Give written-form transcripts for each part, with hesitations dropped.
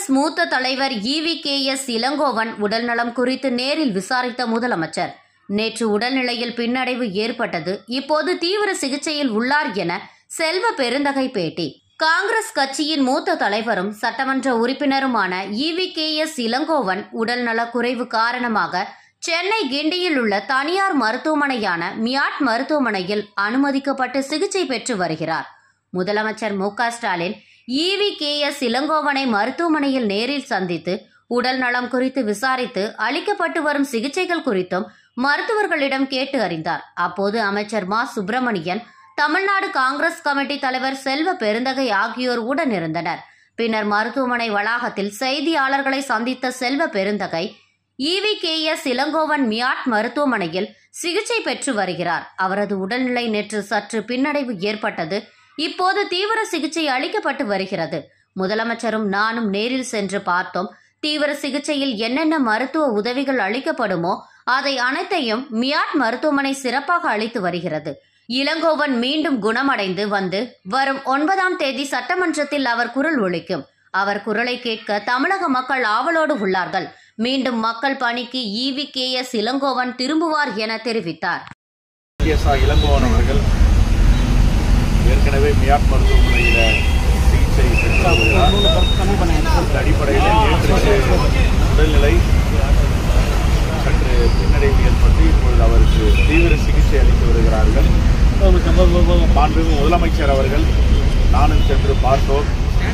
காங்கிரஸ் மூத்த தலைவர் ஈவி.கே.எஸ். இளங்கோவன் உடல்நலம் குறித்து நேரில் விசாரித்த முதலமைச்சர் நேற்று உடல்நிலையில் பின்னடைவு ஏற்பட்டது, இப்போது தீவிர சிகிச்சையில் உள்ளார் என செல்வ பெருந்தகை பேட்டி. காங்கிரஸ் கட்சியின் மூத்த தலைவரும் சட்டமன்ற உறுப்பினருமான ஈவி.கே.எஸ். இளங்கோவன் உடல்நலக் குறைவு காரணமாக சென்னை கிண்டியில் உள்ள தனியார் மருத்துவமனையான மியாட் மருத்துவமனையில் அனுமதிக்கப்பட்டு சிகிச்சை பெற்று வருகிறார். முதலமைச்சர் மு.க.ஸ்டாலின் ஈவி.கே.எஸ். இளங்கோவனை மருத்துவமனையில் நேரில் சந்தித்து உடல் நலம் குறித்து விசாரித்து அளிக்கப்பட்டு வரும் சிகிச்சைகள் குறித்தும் மருத்துவர்களிடம் கேட்டு அறிந்தார். அப்போது அமைச்சர் மா. சுப்பிரமணியன், தமிழ்நாடு காங்கிரஸ் கமிட்டி தலைவர் செல்வ பெருந்தகை ஆகியோர் உடனிருந்தனர். பின்னர் மருத்துவமனை வளாகத்தில் செய்தியாளர்களை சந்தித்த செல்வ பெருந்தகை, ஈவி.கே.எஸ். இளங்கோவன் மியாட் மருத்துவமனையில் சிகிச்சை பெற்று வருகிறார். அவரது உடல்நிலை நேற்று சற்று பின்னடைவு ஏற்பட்டது, இப்போது தீவிர சிகிச்சை அளிக்கப்பட்டு வருகிறது. முதலமைச்சரும் நானும் நேரில் சென்று பார்த்தோம். தீவிர சிகிச்சையில் என்னென்ன மருத்துவ உதவிகள் அளிக்கப்படுமோ அதை அனைத்தையும் மியாட் மருத்துவமனை சிறப்பாக அளித்து வருகிறது. இளங்கோவன் மீண்டும் குணமடைந்து வந்து வரும் 9ஆம் தேதி சட்டமன்றத்தில் அவர் குரல் ஒலிக்கும். அவர் குரலை கேட்க தமிழக மக்கள் ஆவலோடு உள்ளார்கள். மீண்டும் மக்கள் பணிக்கு ஈவி.கே.எஸ். இளங்கோவன் திரும்புவார் என தெரிவித்தார். இளங்கோவன் அவர்கள் ஏற்கனவே மியாட் மருத்துவமனையில் சிகிச்சை பெற்று வருகிறார். இந்த அடிப்படையில் நேற்று உடல்நிலை சற்று பின்னடைவு ஏற்பட்டு இப்பொழுது அவருக்கு தீவிர சிகிச்சை அளித்து வருகிறார்கள். மாண்புமிகு முதலமைச்சர் அவர்கள் நானும் சென்று பார்த்தோம்.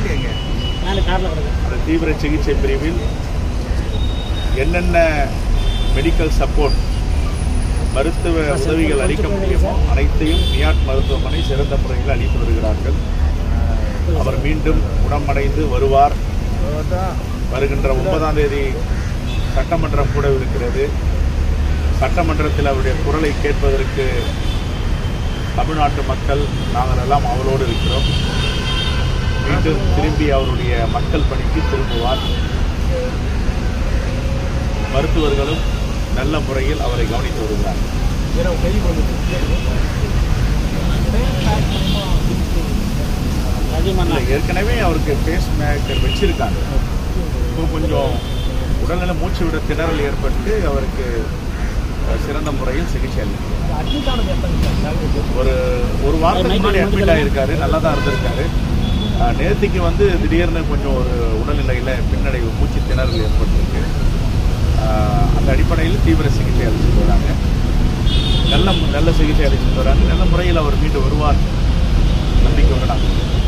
அந்த தீவிர சிகிச்சை பிரிவில் என்னென்ன மெடிக்கல் சப்போர்ட் மருத்துவ உதவிகள் அளிக்க முடியுமோ அனைத்தையும் மியாட் மருத்துவமனை சிறந்த முறையில் அளித்து வருகிறார்கள். அவர் மீண்டும் குணமடைந்து வருவார். வருகின்ற 9ஆம் தேதி சட்டமன்றம் கூட இருக்கிறது. சட்டமன்றத்தில் அவருடைய குரலை கேட்பதற்கு தமிழ்நாட்டு மக்கள் நாங்கள் எல்லாம் அவளோடு இருக்கிறோம். மீண்டும் திரும்பி அவருடைய மக்கள் பணிக்கு திரும்புவார். மருத்துவர்களும் நல்ல முறையில் அவரை கவனித்து வருகிறார். ஏற்கனவே அவருக்கு பேஸ் மேக்கர் வச்சிருக்காங்க. இப்போ கொஞ்சம் உடல்நல மூச்சு விட திணறல் ஏற்பட்டு அவருக்கு சிறந்த முறையில் சிகிச்சை அளிக்கிறார். ஒரு வாரத்துக்கு முன்னாடி அட்மிட் ஆகியிருக்காரு, நல்லா தான் இருந்திருக்காரு. நேற்றுக்கு வந்து திடீர்னு கொஞ்சம் ஒரு உடல்நிலையில் பின்னடைவு மூச்சு திணறல் ஏற்பட்டிருக்கு. அந்த அடிப்படையில் தீவிர சிகிச்சை அளிச்சுட்டு வராங்க. நல்ல சிகிச்சை அளிச்சுட்டு வராங்க. நல்ல முறையில் அவர் மீண்டு வருவார் நம்பிக்கை வரலாம்.